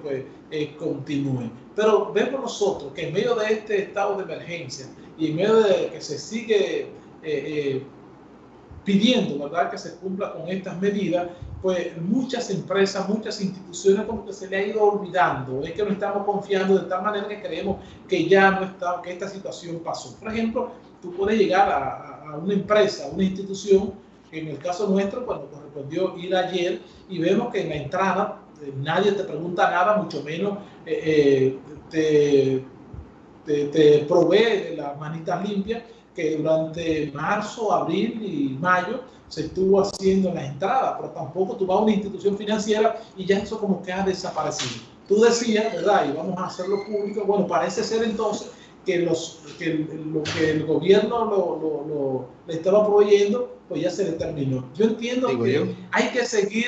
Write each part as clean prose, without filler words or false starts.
pues continúe. Pero vemos nosotros que en medio de este estado de emergencia y en medio de que se sigue pidiendo, ¿verdad?, que se cumpla con estas medidas, pues muchas empresas, muchas instituciones como que se le ha ido olvidando, es que no estamos confiando de tal manera que creemos que ya no está, que esta situación pasó. Por ejemplo, tú puedes llegar a una empresa, a una institución, que en el caso nuestro, cuando correspondió ir ayer, y vemos que en la entrada nadie te pregunta nada, mucho menos te provee las manitas limpias, que durante marzo, abril y mayo se estuvo haciendo en las entradas, pero tampoco tú vas a una institución financiera y ya eso como que ha desaparecido. Tú decías, ¿verdad? Y vamos a hacerlo público. Bueno, parece ser entonces que lo que el gobierno le estaba proveyendo, pues ya se le terminó. Yo entiendo que hay que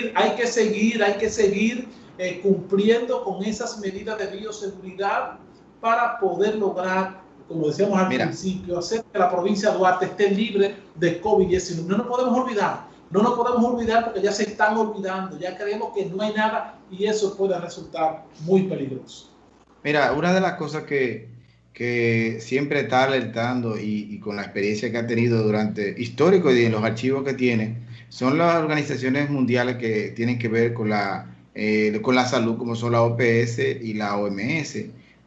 seguir cumpliendo con esas medidas de bioseguridad para poder lograr, como decíamos al principio, hacer que la provincia de Duarte esté libre de COVID-19. No nos podemos olvidar porque ya se están olvidando, ya creemos que no hay nada y eso puede resultar muy peligroso. Mira, una de las cosas que siempre está alertando y con la experiencia que ha tenido durante histórico y en los archivos que tiene, son las organizaciones mundiales que tienen que ver con la salud, como son la OPS y la OMS,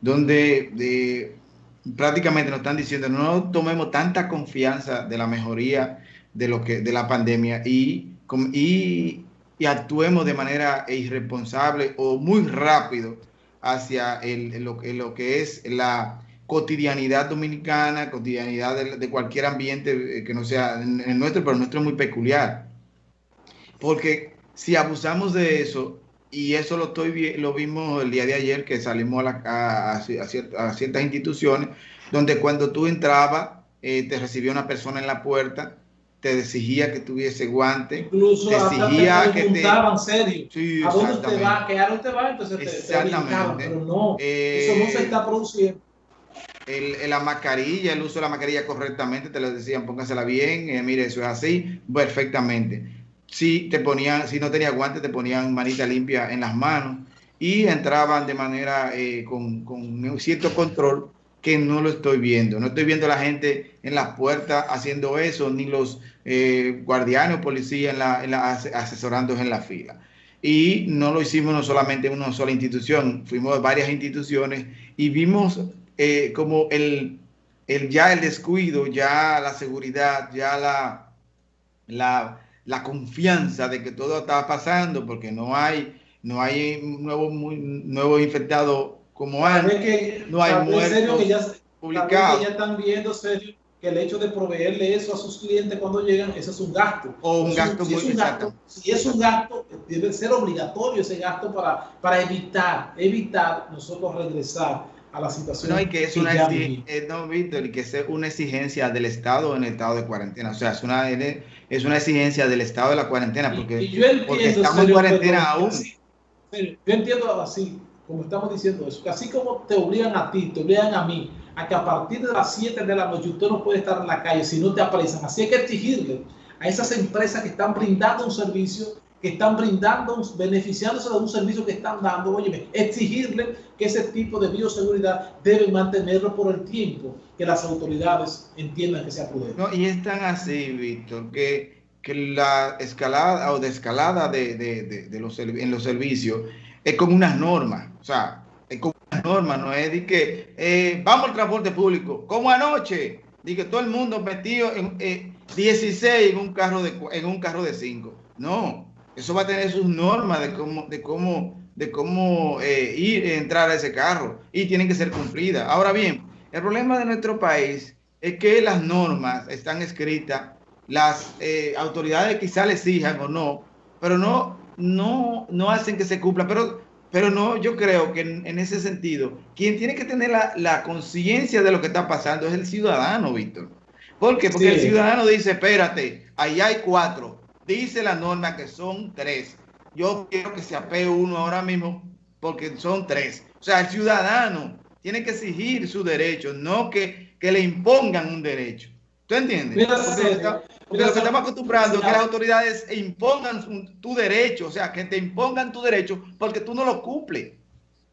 donde prácticamente nos están diciendo no tomemos tanta confianza de la mejoría de la pandemia y actuemos de manera irresponsable o muy rápido hacia lo que es la cotidianidad dominicana, cotidianidad de cualquier ambiente que no sea el nuestro, pero el nuestro es muy peculiar. Porque si abusamos de eso, y eso lo vimos el día de ayer, que salimos a ciertas instituciones, donde cuando tú entrabas, te recibía una persona en la puerta, te exigía que tuviese guante, incluso te exigía te preguntaban serio, sí, ¿a dónde usted va? ¿Qué área usted va? Entonces te brincaban, pero no, eso no se está produciendo. La mascarilla, el uso de la mascarilla correctamente, te lo decían, póngasela bien, mire, eso es así, perfectamente. Si no tenía guantes, te ponían manita limpia en las manos y entraban de manera con un cierto control que no lo estoy viendo. No estoy viendo a la gente en las puertas haciendo eso, ni los guardianes o policías asesorándonos en la fila. Y no lo hicimos no solamente en una sola institución, fuimos a varias instituciones y vimos como ya el descuido, ya la seguridad, ya la confianza de que todo está pasando, porque no hay nuevo infectado como antes, no hay muertos publicados. Ya están viendo serio que el hecho de proveerle eso a sus clientes cuando llegan, eso es un gasto. O un gasto muy exacto. Si es un gasto, debe ser obligatorio ese gasto para evitar nosotros regresar a la situación. No, y que es Víctor, y que es una exigencia del Estado en el estado de cuarentena. O sea, es una exigencia del estado de la cuarentena, porque estamos en cuarentena aún. Yo entiendo así, como estamos diciendo eso, que así como te obligan a ti, te obligan a mí, a que a partir de las 7 de la noche usted no puede estar en la calle si no te apresan. Así hay que exigirle a esas empresas que están brindando un servicio, beneficiándose de un servicio que están dando, oye, exigirle que ese tipo de bioseguridad deben mantenerlo por el tiempo que las autoridades entiendan que sea prudente. No, y es tan así, Víctor, que la escalada o desescalada en los servicios es como unas normas, o sea, es como unas normas, no es de que vamos al transporte público, como anoche, de que todo el mundo metido en 16 en un carro de 5, no. Eso va a tener sus normas de cómo entrar a ese carro y tienen que ser cumplidas. Ahora bien, el problema de nuestro país es que las normas están escritas, las autoridades quizá les exijan o no, pero no hacen que se cumpla. Pero no, yo creo que en ese sentido, quien tiene que tener la conciencia de lo que está pasando es el ciudadano, Víctor. ¿Por qué? Porque el ciudadano dice, espérate, ahí hay 4. Dice la norma que son 3. Yo quiero que se apegue uno ahora mismo porque son 3. O sea, el ciudadano tiene que exigir su derecho, no que le impongan un derecho. ¿Tú entiendes? Porque lo que estamos acostumbrando es que las autoridades impongan tu derecho, o sea, que te impongan tu derecho porque tú no lo cumples.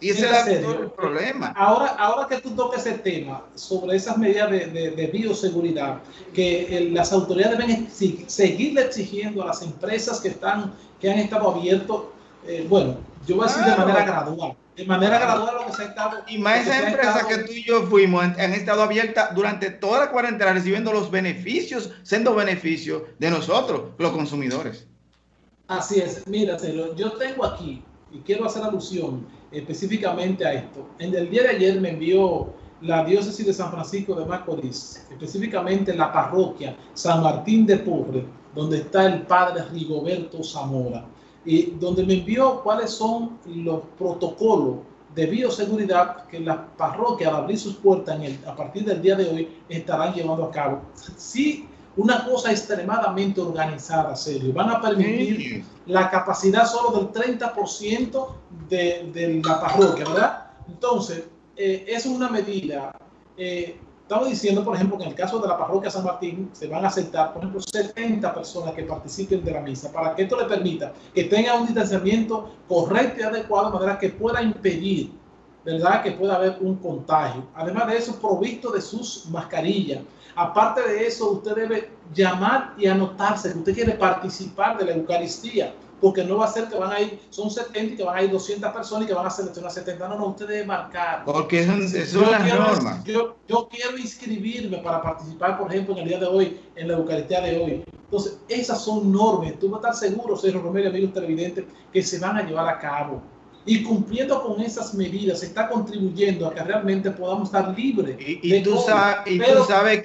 Y ese es el problema. Ahora que tú tocas ese tema sobre esas medidas de bioseguridad, que las autoridades deben seguirle exigiendo a las empresas que han estado abiertas, bueno, yo voy a decir de manera gradual. De manera gradual lo que se ha estado... Y más esas empresas que tú y yo fuimos han estado abiertas durante toda la cuarentena recibiendo los beneficios, siendo beneficios de nosotros, los consumidores. Así es. Mira, yo tengo aquí, y quiero hacer alusión específicamente a esto. En el día de ayer me envió la diócesis de San Francisco de Macorís, específicamente la parroquia San Martín de Porres, donde está el padre Rigoberto Zamora, y donde me envió cuáles son los protocolos de bioseguridad que las parroquias, al abrir sus puertas a partir del día de hoy, estarán llevando a cabo. Sí, una cosa extremadamente organizada, serio. Van a permitir la capacidad solo del 30% de la parroquia, ¿verdad? Entonces, eso es una medida. Estamos diciendo, por ejemplo, que en el caso de la parroquia San Martín se van a aceptar, por ejemplo, 70 personas que participen de la misa, para que esto le permita que tenga un distanciamiento correcto y adecuado, de manera que pueda impedir, ¿verdad?, que pueda haber un contagio. Además de eso, provisto de sus mascarillas. Aparte de eso, usted debe llamar y anotarse que usted quiere participar de la Eucaristía, porque no va a ser que van a ir, son 70 y que van a ir 200 personas y que van a seleccionar 70. No, usted debe marcar. Porque son las normas. Yo quiero inscribirme para participar, por ejemplo, en el día de hoy, en la Eucaristía de hoy. Entonces, esas son normas. Tú vas a estar seguro, Sergio Romero, amigos televidentes, que se van a llevar a cabo. Y cumpliendo con esas medidas, se está contribuyendo a que realmente podamos estar libres. Y tú sabes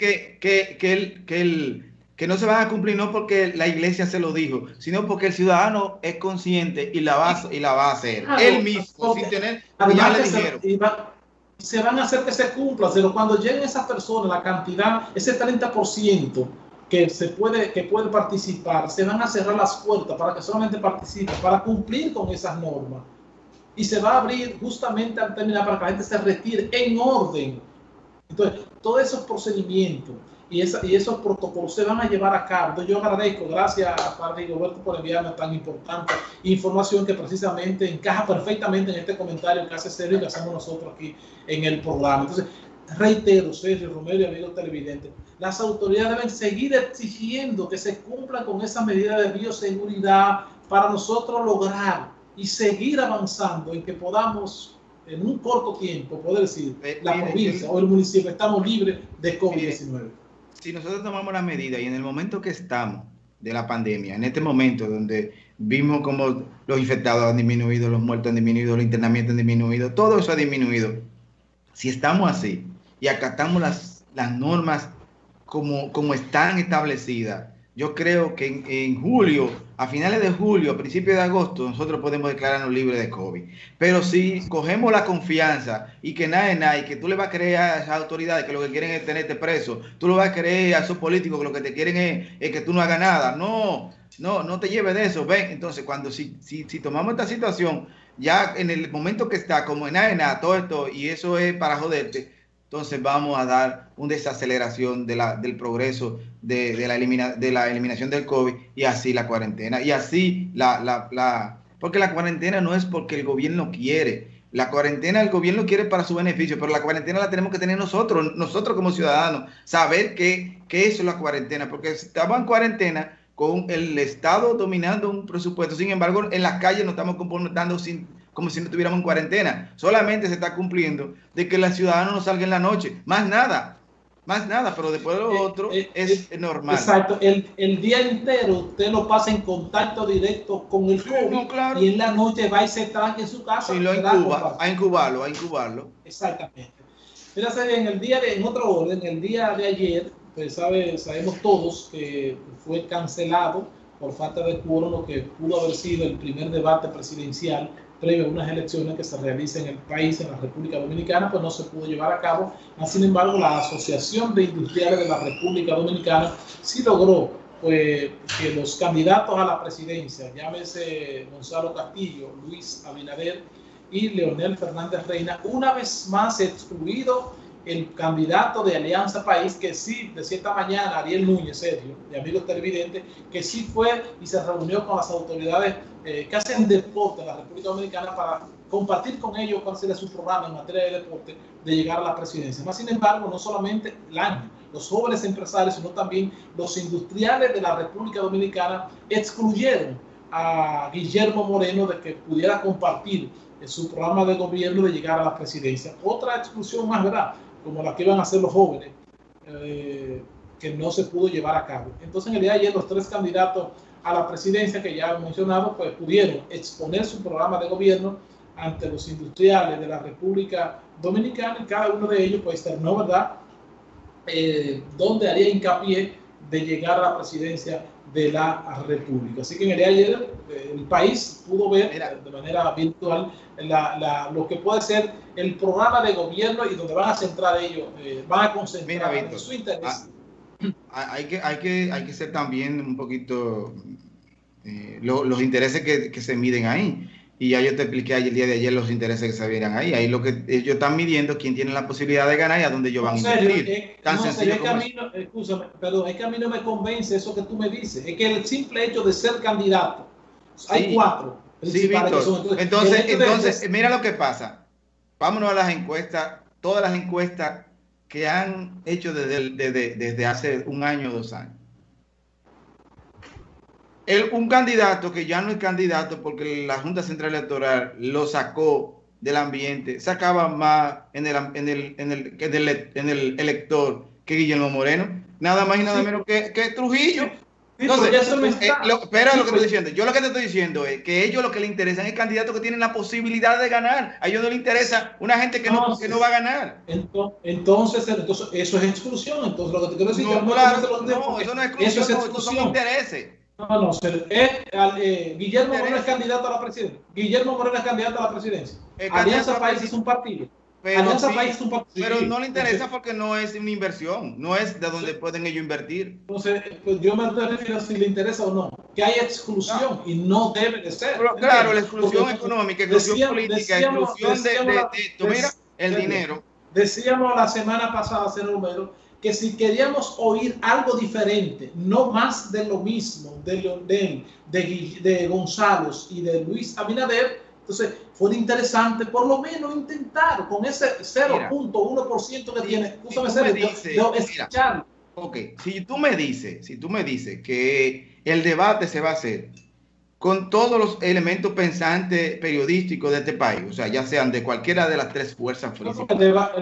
que no se van a cumplir no porque la iglesia se lo dijo, sino porque el ciudadano es consciente y la va a hacer. Él mismo, sin tener, ya le dijeron. Se van a hacer que se cumpla, pero cuando lleguen esas personas, la cantidad, ese 30% que puede participar, se van a cerrar las puertas para que solamente participe, para cumplir con esas normas. Y se va a abrir justamente al terminar para que la gente se retire en orden. Entonces, todos esos procedimientos y esos protocolos se van a llevar a cabo. Entonces, yo agradezco, gracias a Padre Rigoberto por enviarme tan importante información que precisamente encaja perfectamente en este comentario que hace Sergio y que hacemos nosotros aquí en el programa. Entonces, reitero, Sergio Romero y amigos televidentes, las autoridades deben seguir exigiendo que se cumplan con esas medidas de bioseguridad para nosotros lograr y seguir avanzando en que podamos en un corto tiempo poder decir la provincia o el municipio estamos libres de COVID-19. Si nosotros tomamos las medidas y en el momento que estamos de la pandemia, en este momento donde vimos como los infectados han disminuido, los muertos han disminuido, los internamientos han disminuido, todo eso ha disminuido. Si estamos así y acatamos las normas como están establecidas, yo creo que en julio, a finales de julio, a principios de agosto, nosotros podemos declararnos libres de COVID. Pero si cogemos la confianza y que nada, y que tú le vas a creer a esas autoridades que lo que quieren es tenerte preso, tú le vas a creer a esos políticos que lo que te quieren es que tú no hagas nada. No te lleves de eso. Ven, entonces, si tomamos esta situación, ya en el momento que está, como en nada, todo esto, y eso es para joderte, entonces vamos a dar una desaceleración del progreso de la eliminación del COVID y así la cuarentena. Y así porque la cuarentena no es porque el gobierno quiere. La cuarentena el gobierno quiere para su beneficio, pero la cuarentena la tenemos que tener nosotros como ciudadanos. Saber qué es la cuarentena, porque si estamos en cuarentena con el Estado dominando un presupuesto, sin embargo en las calles nos estamos comportando como si no estuviéramos en cuarentena. Solamente se está cumpliendo de que los ciudadanos no salgan en la noche. Más nada, pero después de lo otro es normal. Exacto, el día entero usted lo pasa en contacto directo con el COVID, no, claro. Y en la noche va y se tranca en su casa. Sí, a incubarlo. Exactamente. Fíjate bien, en otro orden, el día de ayer, pues sabemos todos que fue cancelado por falta de quórum lo que pudo haber sido el primer debate presidencial previo a unas elecciones que se realicen en el país, en la República Dominicana, pues no se pudo llevar a cabo. Sin embargo, la Asociación de Industriales de la República Dominicana sí logró pues, que los candidatos a la presidencia, llámese Gonzalo Castillo, Luis Abinader y Leonel Fernández Reina, una vez más excluido el candidato de Alianza País, que sí, de cierta mañana, Ariel Núñez, Sergio, y amigos televidentes, que sí fue y se reunió con las autoridades que hacen deporte en la República Dominicana para compartir con ellos cuál sería su programa en materia de deporte de llegar a la presidencia. Más sin embargo, no solamente los jóvenes empresarios, sino también los industriales de la República Dominicana excluyeron a Guillermo Moreno de que pudiera compartir su programa de gobierno de llegar a la presidencia. Otra exclusión más, ¿verdad? Como la que iban a hacer los jóvenes, que no se pudo llevar a cabo. Entonces, en el día de ayer, los 3 candidatos a la presidencia que ya he mencionado, pues pudieron exponer su programa de gobierno ante los industriales de la República Dominicana, y cada uno de ellos pues externó, ¿verdad?, donde haría hincapié de llegar a la presidencia de la República. Así que en el día de ayer el país pudo ver de manera virtual lo que puede ser el programa de gobierno y donde van a centrar ellos, van a concentrar en su interés. Hay que ser también un poquito los intereses que se miden ahí. Y ya yo te expliqué el día de ayer los intereses que se vieran ahí. Ahí lo que ellos están midiendo quién tiene la posibilidad de ganar y a dónde ellos van a invertir. Tan sencillo como eso. Escúchame, perdón, es que a mí no me convence eso que tú me dices. Es que el simple hecho de ser candidato, hay 4. Sí, Víctor. Entonces, mira lo que pasa. Vámonos a las encuestas, todas las encuestas que han hecho desde hace 1 año o 2 años. Un candidato que ya no es candidato porque la Junta Central Electoral lo sacó del ambiente, sacaba más en el elector que Guillermo Moreno, nada más y nada menos que Trujillo. Entonces, espera lo que estoy diciendo. Yo lo que te estoy diciendo es que ellos lo que les interesa es el candidato que tiene la posibilidad de ganar. A ellos no les interesa una gente que no va a ganar. Entonces eso es exclusión. Entonces lo que te quiero decir eso no es exclusión, eso son intereses. No, Guillermo Moreno es candidato a la presidencia. Guillermo Moreno es candidato a la presidencia. Alianza País es un partido. Pero no le interesa porque no es una inversión, no es de donde pueden ellos invertir. Entonces, pues yo me refiero a si le interesa o no, que hay exclusión y no debe de ser. Pero, claro, la exclusión económica, exclusión política, exclusión mira, el dinero. Decíamos la semana pasada, señor Romero, que si queríamos oír algo diferente, no más de lo mismo, de Gonzalo y de Luis Abinader, entonces fue interesante por lo menos intentar con ese 0.1% que tiene. Escucharlo. Ok, si tú me dices que el debate se va a hacer con todos los elementos pensantes periodísticos de este país, o sea, ya sean de cualquiera de las 3 fuerzas políticas,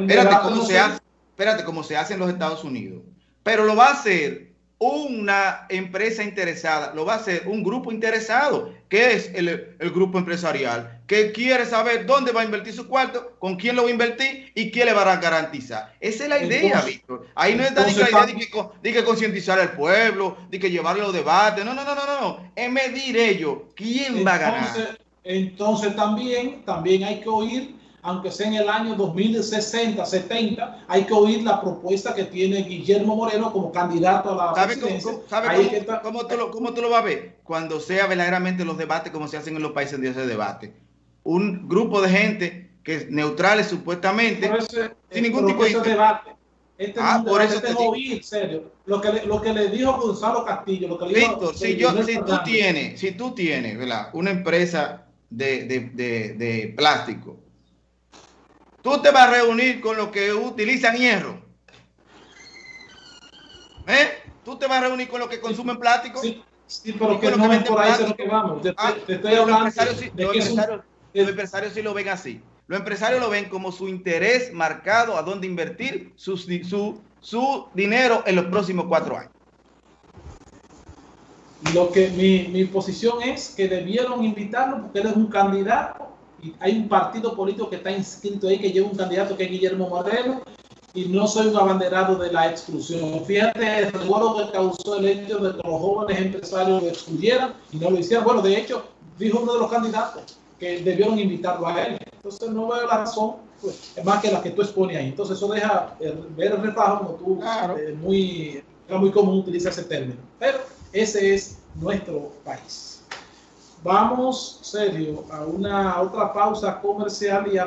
espérate, como se hace en los Estados Unidos, pero lo va a hacer una empresa interesada, lo va a hacer un grupo interesado, que es el grupo empresarial, que quiere saber dónde va a invertir su cuarto, con quién lo va a invertir y quién le va a garantizar. Esa es la idea, Víctor. Ahí no está ni la idea de que concientizar al pueblo, de que llevarle los debates. No. Es medir ellos quién va a ganar. Entonces también hay que oír, aunque sea en el año 2060, 70, hay que oír la propuesta que tiene Guillermo Moreno como candidato a la presidencia. ¿Cómo tú lo vas a ver? Cuando sea verdaderamente los debates como se hacen en los países donde se debate. Un grupo de gente que es neutrales supuestamente, sin ningún tipo de debate. Por eso te digo, oír, serio. Lo que le dijo Gonzalo Castillo, lo que le dijo, Víctor, si tú tienes, ¿verdad?, una empresa de plástico, tú te vas a reunir con los que utilizan hierro. Tú te vas a reunir con los que consumen plástico. Sí, pero que no es por ahí lo que vamos. Te estoy hablando los empresarios sí lo ven así. Los empresarios lo ven como su interés marcado a dónde invertir su dinero en los próximos 4 años. Mi posición es que debieron invitarlo porque él es un candidato. Y hay un partido político que está inscrito ahí que lleva un candidato que es Guillermo Moreno, y no soy un abanderado de la exclusión. Fíjate el revuelo que causó el hecho de que los jóvenes empresarios lo excluyeran y no lo hicieron. Bueno, de hecho, dijo uno de los candidatos que debieron invitarlo a él. Entonces no veo la razón, pues, más que la que tú expones ahí. Entonces eso deja ver el refajo, como tú, era muy común utilizar ese término. Pero ese es nuestro país. Vamos, Sergio, a otra pausa comercial y